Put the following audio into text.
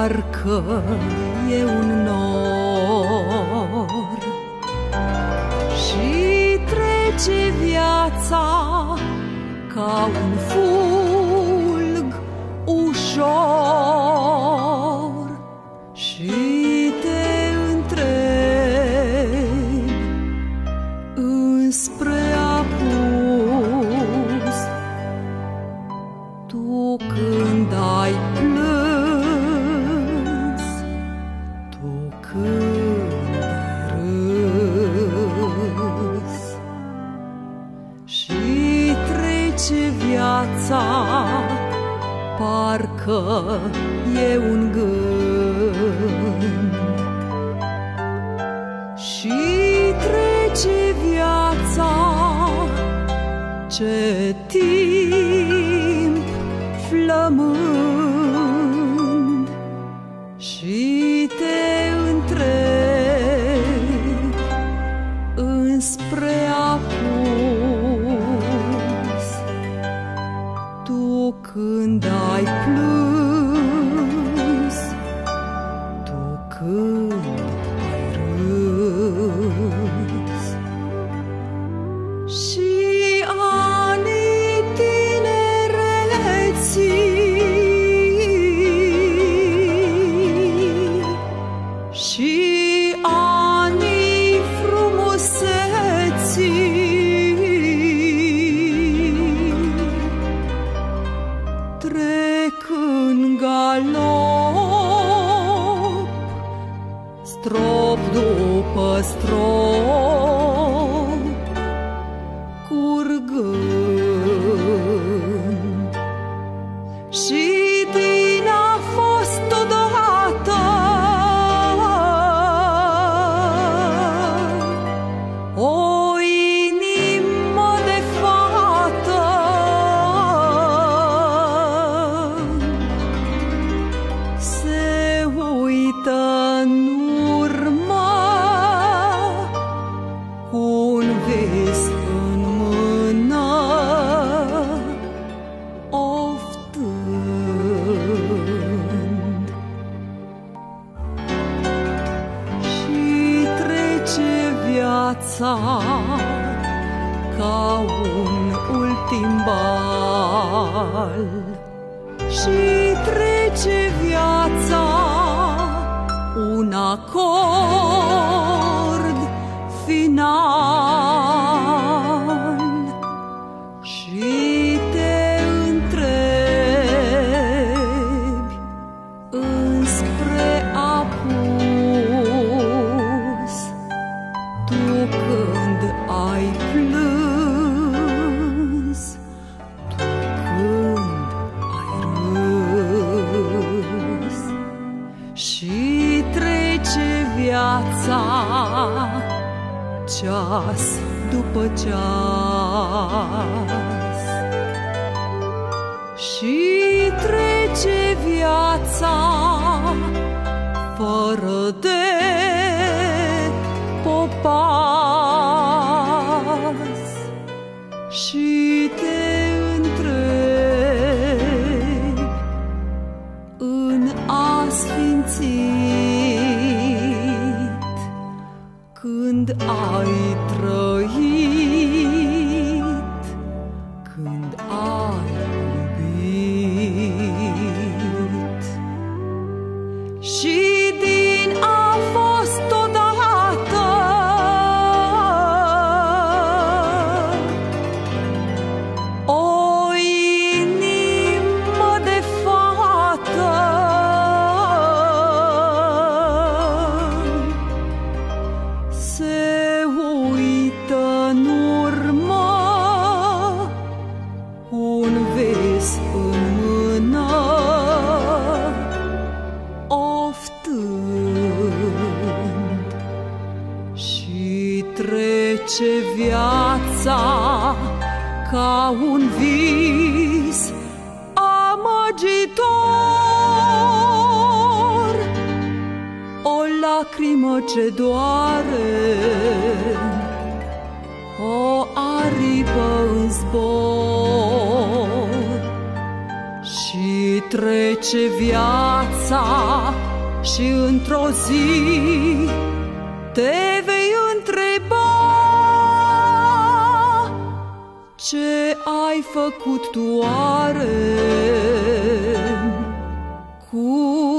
parcă e un nor și trece viața ca un fulg ușor și te întrebi înspre apus, tu când ai plâns, tu când ai râs și trece viața parcă e un gând și trece viața, ce timp flămând și te întrebi înspre apus, tu când ai plâns, tu când ai râs și anii tinereții și anii frumuseții trec în galop, strop după strop, curgând și din a fost odată o inimă de fată, se uită în urmă cu un vis în mână, oftând și trece viața ca un ultim bal și trece viața un acord final și te întrebi înspre apus, tu când ai plâns, tu când ai râs și trece viața ceas după ceas și trece viața fără de popas și te întrebi în asfințit când ai trăit, când ai iubit și din a fost odată o inimă de fată, se uită în urmă un vis în mână, oftând și trece viața ca un vis amăgitor, o lacrimă ce doare, o aripă în zbor și trece viața și într-o zi te vei întreba ce ai făcut tu oare, cu